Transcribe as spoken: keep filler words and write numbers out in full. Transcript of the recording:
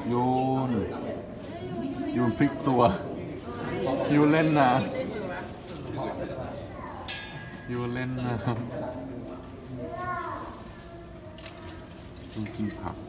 โยนโยนพลิกตัวโยนเล่นน้ำโยนเล่นน้ำดูกินผัก